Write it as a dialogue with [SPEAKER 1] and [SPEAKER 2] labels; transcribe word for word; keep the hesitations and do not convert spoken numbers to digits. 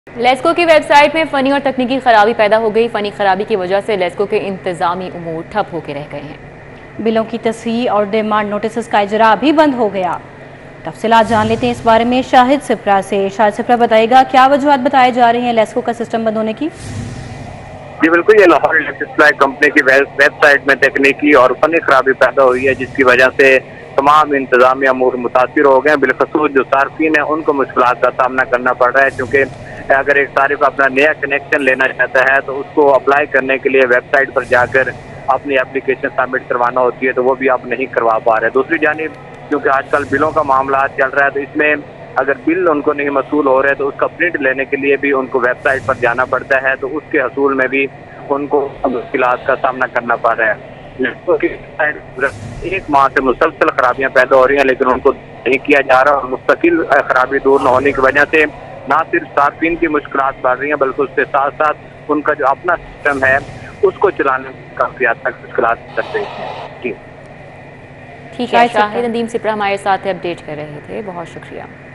[SPEAKER 1] لیسکو کی website میں فنی اور تکنیکی خرابی پیدا ہو گئی۔ فنی خرابی کی وجہ سے لیسکو کے انتظامی امور ٹھپ ہو کے رہ گئے ہیں۔
[SPEAKER 2] بلوں کی تصحیح اور ڈیمانڈ نوٹسز کا اجرا بھی بند ہو گیا۔ تفصیلات جان لیتے ہیں اس بارے میں شاہد سپرا سے۔ شاہد سپرا بتائے گا کیا وجوہات بتائے جا رہی ہیں لیسکو کا سسٹم بند ہونے کی؟
[SPEAKER 3] جی بالکل، یہ لاہور الیکٹرک سپلائی کمپنی کی ویب سائٹ میں تکنیکی اور فنی خرابی پیدا ہوئی ہے، جس کی وجہ سے تمام انتظامی امور متاثر ہو گئے ہیں۔ بالخصوص جو صارفین ہیں ان کو مشکلات کا سامنا کرنا پڑ رہا ہے، کیونکہ اگر ایک صارف اپنا نیا کنیکشن لینا چاہتا ہے تو اس کو اپلائی کرنے کے لیے ویب سائٹ پر جا کر اپنی اپلیکیشن سبمٹ کروانا ہوتی ہے، تو وہ بھی آپ نہیں کروا پا رہے۔ دوسری جانب کیونکہ آج کل بلوں کا معاملات چل رہا ہے، تو اس میں اگر بل ان کو نہیں موصول ہو رہے تو اس کا پرنٹ لینے کے لیے بھی ان کو ویب سائٹ پر جانا پڑتا ہے، تو اس کے حصول میں بھی ان کو مشکلات کا سامنا کرنا پڑ رہا ہے۔ ایک ماہ سے مسلسل خرابیاں پیدا ہو رہی ہیں، لیکن ان کو نہیں کیا جا رہا، اور مستقل خرابی دور نہ ہونے کی وجہ سے نہ صرف صارفین کی مشکلات بڑھ رہی ہیں بلکہ اس کے ساتھ ساتھ ان کا جو اپنا سسٹم ہے اس کو چلانے میں کافی حد تک مشکلات کر رہی ہیں۔ جی
[SPEAKER 1] ٹھیک ہے، شاہد ندیم سپرا ہمارے ساتھ اپڈیٹ کر رہے تھے، بہت شکریہ۔